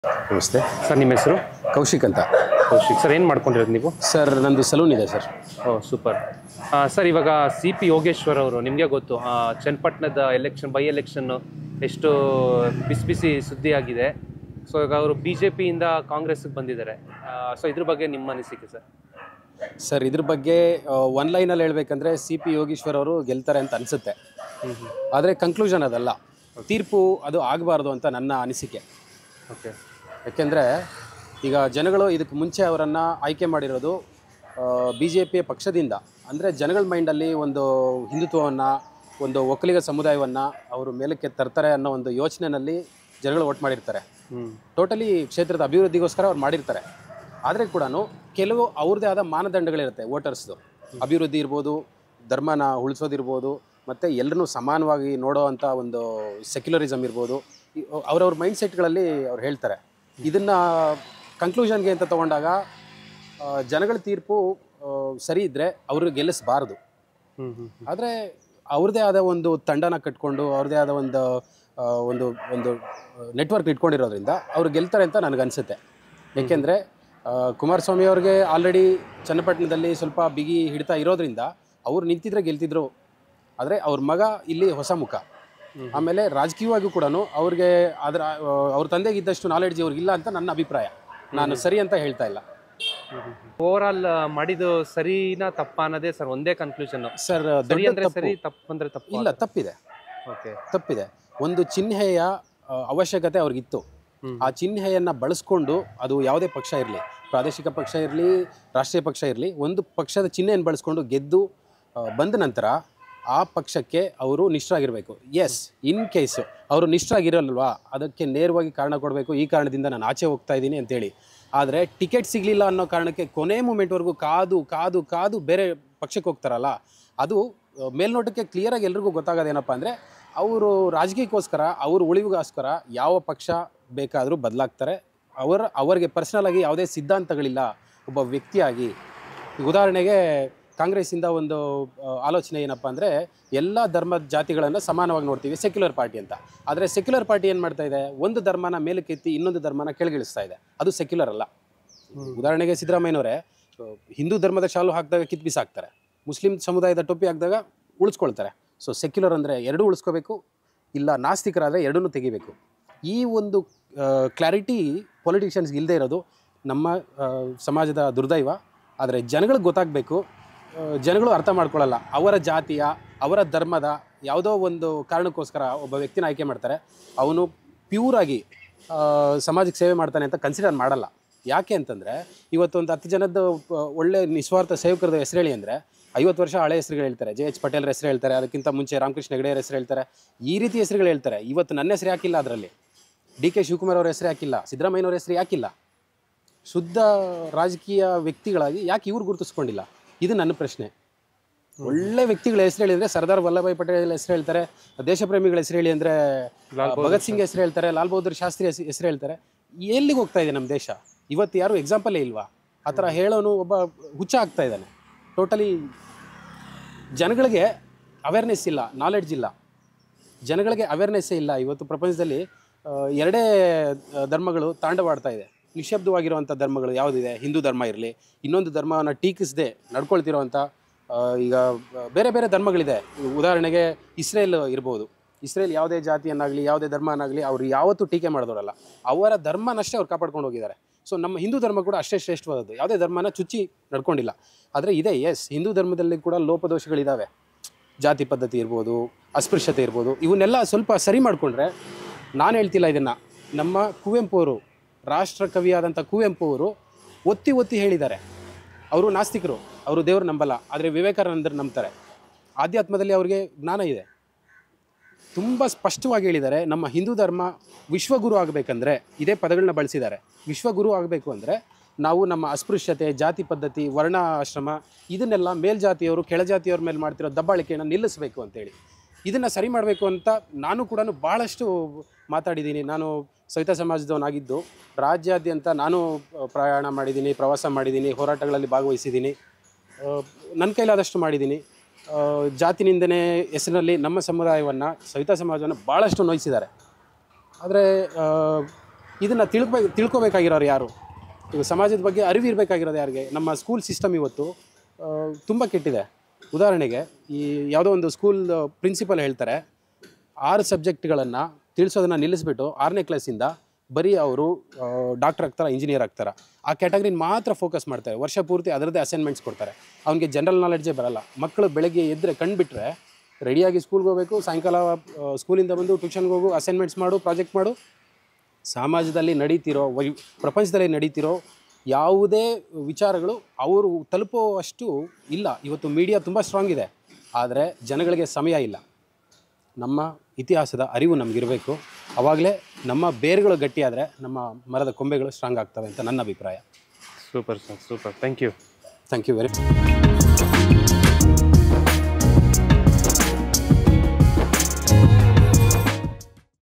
ನಮಸ್ತೆ ಸರ್. ನಿಮ್ಮ ಹೆಸರು? ಕೌಶಿಕ್ ಅಂತ. ಕೌಶಿಕ್ ಸರ್. ಏನು ಮಾಡ್ಕೊಂಡಿರೋದು ನೀವು? ಸರ್ ನಂದು ಸಲೂನ್ ಇದೆ ಸರ್. Oh super. ಸರ್, ಇವಾಗ CP ಯೋಗೇಶ್ವರ್ ಅವರು ನಿಮಗೆ ಗೊತ್ತು, ಚನ್ನಪಟ್ಟಣದ ಬೈ ಎಲೆಕ್ಷನ್ನು ಎಷ್ಟು ಬಿಸಿ ಬಿಸಿ ಸುದ್ದಿ ಆಗಿದೆ. ಸೊ ಈಗ ಅವರು BJPಯಿಂದ ಕಾಂಗ್ರೆಸ್ಗೆ ಬಂದಿದ್ದಾರೆ. ಸೊ ಇದ್ರ ಬಗ್ಗೆ ನಿಮ್ಮ ಅನಿಸಿಕೆ ಸರ್? ಸರ್ ಇದ್ರ ಬಗ್ಗೆ ಒನ್ ಲೈನಲ್ಲಿ ಹೇಳ್ಬೇಕಂದ್ರೆ CP ಯೋಗೀಶ್ವರ್ ಅವರು ಗೆಲ್ತಾರೆ ಅಂತ ಅನಿಸುತ್ತೆ. ಆದರೆ ಕನ್ಕ್ಲೂಷನ್ ಅದಲ್ಲ, ತೀರ್ಪು ಅದು ಆಗಬಾರ್ದು ಅಂತ ನನ್ನ ಅನಿಸಿಕೆ. ಓಕೆ. ಯಾಕೆಂದರೆ ಈಗ ಜನಗಳು ಇದಕ್ಕೆ ಮುಂಚೆ ಅವರನ್ನು ಆಯ್ಕೆ ಮಾಡಿರೋದು BJP ಪಕ್ಷದಿಂದ. ಅಂದರೆ ಜನಗಳ ಮೈಂಡಲ್ಲಿ ಒಂದು ಹಿಂದುತ್ವವನ್ನು, ಒಂದು ಒಕ್ಕಲಿಗ ಸಮುದಾಯವನ್ನು ಅವರು ಮೇಲಕ್ಕೆ ತರ್ತಾರೆ ಅನ್ನೋ ಒಂದು ಯೋಚನೆಯಲ್ಲಿ ಜನಗಳು ವೋಟ್ ಮಾಡಿರ್ತಾರೆ. ಟೋಟಲಿ ಕ್ಷೇತ್ರದ ಅಭಿವೃದ್ಧಿಗೋಸ್ಕರ ಅವ್ರು ಮಾಡಿರ್ತಾರೆ. ಆದರೆ ಕೂಡ ಕೆಲವು ಅವ್ರದ್ದೇ ಆದ ಮಾನದಂಡಗಳಿರುತ್ತೆ ವೋಟರ್ಸ್ದು. ಅಭಿವೃದ್ಧಿ ಇರ್ಬೋದು, ಧರ್ಮನ ಉಳಿಸೋದಿರ್ಬೋದು, ಮತ್ತು ಎಲ್ಲರೂ ಸಮಾನವಾಗಿ ನೋಡೋ ಅಂಥ ಒಂದು ಸೆಕ್ಯುಲರಿಸಮ್ ಇರ್ಬೋದು. ಅವ್ರವ್ರ ಮೈಂಡ್ಸೆಟ್ಗಳಲ್ಲಿ ಅವ್ರು ಹೇಳ್ತಾರೆ. ಇದನ್ನು ಕನ್ಕ್ಲೂಷನ್ಗೆ ಅಂತ ತೊಗೊಂಡಾಗ ಜನಗಳ ತೀರ್ಪು ಸರಿ ಇದ್ದರೆ ಅವರು ಗೆಲ್ಲಿಸಬಾರ್ದು. ಆದರೆ ಅವ್ರದ್ದೇ ಆದ ಒಂದು ತಂಡನ ಕಟ್ಕೊಂಡು ಅವ್ರದ್ದೇ ಆದ ಒಂದು ಒಂದು ಒಂದು ನೆಟ್ವರ್ಕ್ ಇಟ್ಕೊಂಡಿರೋದ್ರಿಂದ ಅವ್ರು ಗೆಲ್ತಾರೆ ಅಂತ ನನಗನ್ಸುತ್ತೆ. ಏಕೆಂದರೆ ಕುಮಾರಸ್ವಾಮಿ ಅವ್ರಿಗೆ ಆಲ್ರೆಡಿ ಚನ್ನಪಟ್ಟಣದಲ್ಲಿ ಸ್ವಲ್ಪ ಬಿಗಿ ಹಿಡಿತಾ ಇರೋದ್ರಿಂದ ಅವ್ರು ನಿಂತಿದ್ರೆ ಗೆಲ್ತಿದ್ರು. ಆದರೆ ಅವ್ರ ಮಗ ಇಲ್ಲಿ ಹೊಸ ಮುಖ. ಆಮೇಲೆ ರಾಜಕೀಯವಾಗಿಯೂ ಕೂಡ ಅವ್ರಿಗೆ ಅವ್ರ ತಂದೆಗಿದ್ದಷ್ಟು ನಾಲೆಡ್ಜ್ ಅವ್ರಿಗಿಲ್ಲ ಅಂತ ನನ್ನ ಅಭಿಪ್ರಾಯ. ನಾನು ಸರಿ ಅಂತ ಹೇಳ್ತಾ ಇಲ್ಲ. ಓವರ್ ಆಲ್ ಮಾಡಿದ್ದು ಸರಿನಾ ತಪ್ಪಾ ಅನ್ನೋದೇ ಸರ್ ಒಂದೇ ಕನ್ಕ್ಲೂಷನ್. ಸರ್ ಸರಿ ಅಂದ್ರೆ ಸರಿ, ತಪ್ಪು ಅಂದ್ರೆ ತಪ್ಪು. ಇಲ್ಲ, ತಪ್ಪಿದೆ. ಓಕೆ, ತಪ್ಪಿದೆ. ಒಂದು ಚಿಹ್ನೆಯ ಅವಶ್ಯಕತೆ ಅವ್ರಿಗಿತ್ತು. ಆ ಚಿಹ್ನೆಯನ್ನು ಬಳಸ್ಕೊಂಡು, ಅದು ಯಾವುದೇ ಪಕ್ಷ ಇರಲಿ, ಪ್ರಾದೇಶಿಕ ಪಕ್ಷ ಇರಲಿ, ರಾಷ್ಟ್ರೀಯ ಪಕ್ಷ ಇರಲಿ, ಒಂದು ಪಕ್ಷದ ಚಿಹ್ನೆಯನ್ನು ಬಳಸ್ಕೊಂಡು ಗೆದ್ದು ಬಂದ ನಂತರ ಆ ಪಕ್ಷಕ್ಕೆ ಅವರು ನಿಷ್ಠರಾಗಿರಬೇಕು. ಎಸ್, ಇನ್ ಕೇಸು ಅವರು ನಿಷ್ಠರಾಗಿರಲ್ವಾ, ಅದಕ್ಕೆ ನೇರವಾಗಿ ಕಾರಣ ಕೊಡಬೇಕು. ಈ ಕಾರಣದಿಂದ ನಾನು ಆಚೆ ಹೋಗ್ತಾ ಇದ್ದೀನಿ ಅಂತೇಳಿ. ಆದರೆ ಟಿಕೆಟ್ ಸಿಗಲಿಲ್ಲ ಅನ್ನೋ ಕಾರಣಕ್ಕೆ ಕೊನೆ ಮೂಮೆಂಟ್ವರೆಗೂ ಕಾದು ಕಾದು ಕಾದು ಬೇರೆ ಪಕ್ಷಕ್ಕೆ ಹೋಗ್ತಾರಲ್ಲ, ಅದು ಮೇಲ್ನೋಟಕ್ಕೆ ಕ್ಲಿಯರಾಗಿ ಎಲ್ರಿಗೂ ಗೊತ್ತಾಗೋದೇನಪ್ಪ ಅಂದರೆ ಅವರು ರಾಜಕೀಯಕ್ಕೋಸ್ಕರ, ಅವ್ರ ಉಳಿವಿಗೋಸ್ಕರ ಯಾವ ಪಕ್ಷ ಬೇಕಾದರೂ ಬದಲಾಗ್ತಾರೆ. ಅವರಿಗೆ ಪರ್ಸ್ನಲಾಗಿ ಯಾವುದೇ ಸಿದ್ಧಾಂತಗಳಿಲ್ಲ ಒಬ್ಬ ವ್ಯಕ್ತಿಯಾಗಿ. ಉದಾಹರಣೆಗೆ ಕಾಂಗ್ರೆಸ್ಸಿಂದ ಒಂದು ಆಲೋಚನೆ ಏನಪ್ಪ ಅಂದರೆ ಎಲ್ಲ ಧರ್ಮದ ಜಾತಿಗಳನ್ನು ಸಮಾನವಾಗಿ ನೋಡ್ತೀವಿ, ಸೆಕ್ಯುಲರ್ ಪಾರ್ಟಿ ಅಂತ. ಆದರೆ ಸೆಕ್ಯುಲರ್ ಪಾರ್ಟಿ ಏನು ಮಾಡ್ತಾ ಇದೆ, ಒಂದು ಧರ್ಮನ ಮೇಲಕ್ಕೆತ್ತಿ ಇನ್ನೊಂದು ಧರ್ಮನ ಕೆಳಗಿಳಿಸ್ತಾ ಇದೆ. ಅದು ಸೆಕ್ಯುಲರ್ ಅಲ್ಲ. ಉದಾಹರಣೆಗೆ ಸಿದ್ದರಾಮಯ್ಯನವರೇ ಹಿಂದೂ ಧರ್ಮದ ಶಾಲು ಹಾಕಿದಾಗ ಕಿತ್ತು ಬಿಸಾಕ್ತಾರೆ, ಮುಸ್ಲಿಂ ಸಮುದಾಯದ ಟೊಪ್ಪಿ ಹಾಕಿದಾಗ ಉಳಿಸ್ಕೊಳ್ತಾರೆ. ಸೊ ಸೆಕ್ಯುಲರ್ ಅಂದರೆ ಎರಡೂ ಉಳಿಸ್ಕೋಬೇಕು, ಇಲ್ಲ ನಾಸ್ತಿಕರಾದರೆ ಎರಡನ್ನೂ ತೆಗಿಬೇಕು. ಈ ಒಂದು ಕ್ಲಾರಿಟಿ ಪೊಲಿಟಿಷಿಯನ್ಸ್ಗೆ ಇಲ್ಲದೆ ಇರೋದು ನಮ್ಮ ಸಮಾಜದ ದುರ್ದೈವ. ಆದರೆ ಜನಗಳಿಗೆ ಗೊತ್ತಾಗಬೇಕು. ಜನಗಳು ಅರ್ಥ ಮಾಡ್ಕೊಳ್ಳಲ್ಲ. ಅವರ ಜಾತಿಯ, ಅವರ ಧರ್ಮದ ಯಾವುದೋ ಒಂದು ಕಾರಣಕ್ಕೋಸ್ಕರ ಒಬ್ಬ ವ್ಯಕ್ತಿನ ಆಯ್ಕೆ ಮಾಡ್ತಾರೆ. ಅವನು ಪ್ಯೂರಾಗಿ ಸಮಾಜಕ್ಕೆ ಸೇವೆ ಮಾಡ್ತಾನೆ ಅಂತ ಕನ್ಸಿಡರ್ ಮಾಡಲ್ಲ. ಯಾಕೆ ಅಂತಂದರೆ ಇವತ್ತು ಒಂದು 10 ಜನದ ಒಳ್ಳೆ ನಿಸ್ವಾರ್ಥ ಸೇವಕರದ ಹೆಸರು ಹೇಳಿ ಅಂದರೆ 50 ವರ್ಷ ಹಳೆ ಹೆಸರುಗಳು ಹೇಳ್ತಾರೆ. JH ಪಟೇಲ್ರ ಹೆಸರು ಹೇಳ್ತಾರೆ, ಅದಕ್ಕಿಂತ ಮುಂಚೆ ರಾಮಕೃಷ್ಣ ಹೆಗಡೆಯರ ಹೆಸರು ಹೇಳ್ತಾರೆ. ಈ ರೀತಿ ಹೆಸರುಗಳು ಹೇಳ್ತಾರೆ. ಇವತ್ತು ನನ್ನ ಹೆಸರು ಯಾಕಿಲ್ಲ, ಅದರಲ್ಲಿ DK ಶಿವಕುಮಾರ್ ಅವ್ರ ಹೆಸರು ಯಾಕಿಲ್ಲ, ಸಿದ್ದರಾಮಯ್ಯನವ್ರ ಹೆಸರು ಯಾಕಿಲ್ಲ? ಶುದ್ಧ ರಾಜಕೀಯ ವ್ಯಕ್ತಿಗಳಾಗಿ ಯಾಕೆ ಇವ್ರು ಗುರುತಿಸ್ಕೊಂಡಿಲ್ಲ? ಇದು ನನ್ನ ಪ್ರಶ್ನೆ. ಒಳ್ಳೆ ವ್ಯಕ್ತಿಗಳ ಹೆಸರು ಹೇಳಿದರೆ ಸರ್ದಾರ್ ವಲ್ಲಭಾಯ್ ಪಟೇಲ್ ಹೆಸರು ಹೇಳ್ತಾರೆ, ದೇಶಪ್ರೇಮಿಗಳ ಹೆಸರು ಹೇಳಿ ಅಂದರೆ ಭಗತ್ ಸಿಂಗ್ ಹೆಸರು ಹೇಳ್ತಾರೆ, ಲಾಲ್ ಬಹದ್ದೂರ್ ಶಾಸ್ತ್ರಿ ಹೆಸರು ಹೇಳ್ತಾರೆ. ಎಲ್ಲಿಗೆ ಹೋಗ್ತಾ ಇದೆ ನಮ್ಮ ದೇಶ? ಇವತ್ತು ಯಾರು ಎಕ್ಸಾಂಪಲ್ಲೇ ಇಲ್ವಾ? ಆ ಥರ ಹೇಳೋನು ಒಬ್ಬ ಹುಚ್ಚ ಆಗ್ತಾ ಇದ್ದಾನೆ. ಟೋಟಲಿ ಜನಗಳಿಗೆ ಅವೇರ್ನೆಸ್ ಇಲ್ಲ, ನಾಲೆಡ್ಜ್ ಇಲ್ಲ. ಜನಗಳಿಗೆ ಅವೇರ್ನೆಸ್ಸೇ ಇಲ್ಲ. ಇವತ್ತು ಪ್ರಪಂಚದಲ್ಲಿ ಎರಡೇ ಧರ್ಮಗಳು ತಾಂಡವಾಡ್ತಾ ಇದೆ. ನಿಶ್ಶಬ್ದವಾಗಿರುವಂಥ ಧರ್ಮಗಳು ಯಾವುದಿದೆ? ಹಿಂದೂ ಧರ್ಮ ಇರಲಿ, ಇನ್ನೊಂದು ಧರ್ಮವನ್ನು ಟೀಕಿಸದೆ ನಡ್ಕೊಳ್ತಿರೋವಂಥ ಈಗ ಬೇರೆ ಬೇರೆ ಧರ್ಮಗಳಿದೆ. ಉದಾಹರಣೆಗೆ ಇಸ್ರೇಲ್ ಇರ್ಬೋದು. ಇಸ್ರೇಲ್ ಯಾವುದೇ ಜಾತಿಯನ್ನಾಗಲಿ, ಯಾವುದೇ ಧರ್ಮನಾಗಲಿ ಅವರು ಯಾವತ್ತೂ ಟೀಕೆ ಮಾಡಿದವರಲ್ಲ. ಅವರ ಧರ್ಮನಷ್ಟೇ ಅವ್ರು ಕಾಪಾಡ್ಕೊಂಡು ಹೋಗಿದ್ದಾರೆ. ಸೊ ನಮ್ಮ ಹಿಂದೂ ಧರ್ಮ ಕೂಡ ಅಷ್ಟೇ ಶ್ರೇಷ್ಠವಾದದ್ದು. ಯಾವುದೇ ಧರ್ಮನ ಚುಚ್ಚಿ ನಡ್ಕೊಂಡಿಲ್ಲ. ಆದರೆ ಇದೆ, ಎಸ್, ಹಿಂದೂ ಧರ್ಮದಲ್ಲಿ ಕೂಡ ಲೋಪದೋಷಗಳಿದ್ದಾವೆ. ಜಾತಿ ಪದ್ಧತಿ ಇರ್ಬೋದು, ಅಸ್ಪೃಶ್ಯತೆ ಇರ್ಬೋದು. ಇವನ್ನೆಲ್ಲ ಸ್ವಲ್ಪ ಸರಿ ಮಾಡಿಕೊಂಡ್ರೆ, ನಾನು ಹೇಳ್ತಿಲ್ಲ ಇದನ್ನು, ನಮ್ಮ ಕುವೆಂಪು ಅವರು, ರಾಷ್ಟ್ರ ಕವಿಯಾದಂಥ ಕುವೆಂಪು ಅವರು ಒತ್ತಿ ಒತ್ತಿ ಹೇಳಿದ್ದಾರೆ. ಅವರು ನಾಸ್ತಿಕರು, ಅವರು ದೇವರು ನಂಬಲ್ಲ. ಆದರೆ ವಿವೇಕಾನಂದರು ನಂಬ್ತಾರೆ. ಆಧ್ಯಾತ್ಮದಲ್ಲಿ ಅವ್ರಿಗೆ ಜ್ಞಾನ ಇದೆ. ತುಂಬ ಸ್ಪಷ್ಟವಾಗಿ ಹೇಳಿದ್ದಾರೆ, ನಮ್ಮ ಹಿಂದೂ ಧರ್ಮ ವಿಶ್ವಗುರು ಆಗಬೇಕಂದ್ರೆ, ಇದೇ ಪದಗಳನ್ನ ಬಳಸಿದ್ದಾರೆ. ವಿಶ್ವಗುರು ಆಗಬೇಕು ಅಂದರೆ ನಾವು ನಮ್ಮ ಅಸ್ಪೃಶ್ಯತೆ, ಜಾತಿ ಪದ್ಧತಿ, ವರ್ಣಾಶ್ರಮ ಇದನ್ನೆಲ್ಲ ಮೇಲ್ಜಾತಿಯವರು ಕೆಳಜಾತಿಯವ್ರ ಮೇಲೆ ಮಾಡ್ತಿರೋ ದಬ್ಬಾಳಿಕೆಯನ್ನು ನಿಲ್ಲಿಸಬೇಕು ಅಂತೇಳಿ. ಇದನ್ನು ಸರಿ ಮಾಡಬೇಕು ಅಂತ ನಾನು ಕೂಡ ಭಾಳಷ್ಟು ಮಾತಾಡಿದ್ದೀನಿ. ನಾನು ಸವಿತಾ ಸಮಾಜದವನಾಗಿದ್ದು ರಾಜ್ಯಾದ್ಯಂತ ನಾನು ಪ್ರಯಾಣ ಮಾಡಿದ್ದೀನಿ, ಪ್ರವಾಸ ಮಾಡಿದ್ದೀನಿ, ಹೋರಾಟಗಳಲ್ಲಿ ಭಾಗವಹಿಸಿದ್ದೀನಿ, ನನ್ನ ಕೈಲಾದಷ್ಟು ಮಾಡಿದ್ದೀನಿ. ಜಾತಿ ನಿಂದನೆ ಹೆಸರಿನಲ್ಲಿ ನಮ್ಮ ಸಮುದಾಯವನ್ನು, ಸವಿತಾ ಸಮಾಜವನ್ನು ಭಾಳಷ್ಟು ನೋಯಿಸಿದ್ದಾರೆ. ಆದರೆ ಇದನ್ನು ತಿಳ್ಕೊಬೇಕಾಗಿರೋರು ಯಾರು? ಈಗ ಸಮಾಜದ ಬಗ್ಗೆ ಅರಿವಿರಬೇಕಾಗಿರೋದು ಯಾರಿಗೆ? ನಮ್ಮ ಸ್ಕೂಲ್ ಸಿಸ್ಟಮ್ ಇವತ್ತು ತುಂಬ ಕೆಟ್ಟಿದೆ. ಉದಾಹರಣೆಗೆ ಈ ಯಾವುದೋ ಒಂದು ಸ್ಕೂಲ್ ಪ್ರಿನ್ಸಿಪಲ್ ಹೇಳ್ತಾರೆ 6 ಸಬ್ಜೆಕ್ಟ್ಗಳನ್ನು ತಿಳಿಸೋದನ್ನು ನಿಲ್ಲಿಸ್ಬಿಟ್ಟು 6ನೇ ಕ್ಲಾಸಿಂದ ಬರೀ ಅವರು ಡಾಕ್ಟರ್ ಆಗ್ತಾರೆ, ಇಂಜಿನಿಯರ್ ಆಗ್ತಾರೆ, ಆ ಕ್ಯಾಟಗರಿನ ಮಾತ್ರ ಫೋಕಸ್ ಮಾಡ್ತಾರೆ. ವರ್ಷ ಪೂರ್ತಿ ಅದರದ್ದೇ ಅಸೈನ್ಮೆಂಟ್ಸ್ ಕೊಡ್ತಾರೆ. ಅವನಿಗೆ ಜನರಲ್ ನಾಲೆಡ್ಜೇ ಬರಲ್ಲ. ಮಕ್ಕಳು ಬೆಳಗ್ಗೆ ಎದ್ದರೆ ಕಂಡುಬಿಟ್ರೆ ರೆಡಿಯಾಗಿ ಸ್ಕೂಲ್ಗೆ ಹೋಗಬೇಕು, ಸಾಯಂಕಾಲ ಸ್ಕೂಲಿಂದ ಬಂದು ಟ್ಯೂಷನ್ಗೆ ಹೋಗು, ಅಸೈನ್ಮೆಂಟ್ಸ್ ಮಾಡು, ಪ್ರಾಜೆಕ್ಟ್ ಮಾಡು. ಸಮಾಜದಲ್ಲಿ ನಡೀತಿರೋ ಪ್ರಪಂಚದಲ್ಲಿ ನಡೀತಿರೋ ಯಾವುದೇ ವಿಚಾರಗಳು ಅವರು ತಲುಪುವಷ್ಟು ಇಲ್ಲ. ಇವತ್ತು ಮೀಡಿಯಾ ತುಂಬ ಸ್ಟ್ರಾಂಗ್ ಇದೆ, ಆದರೆ ಜನಗಳಿಗೆ ಸಮಯ ಇಲ್ಲ. ನಮ್ಮ ಇತಿಹಾಸದ ಅರಿವು ನಮಗಿರಬೇಕು. ಆವಾಗಲೇ ನಮ್ಮ ಬೇರುಗಳು ಗಟ್ಟಿಯಾದರೆ ನಮ್ಮ ಮರದ ಕೊಂಬೆಗಳು ಸ್ಟ್ರಾಂಗ್ ಆಗ್ತವೆ ಅಂತ ನನ್ನ ಅಭಿಪ್ರಾಯ. Super sir, super. Thank you very much.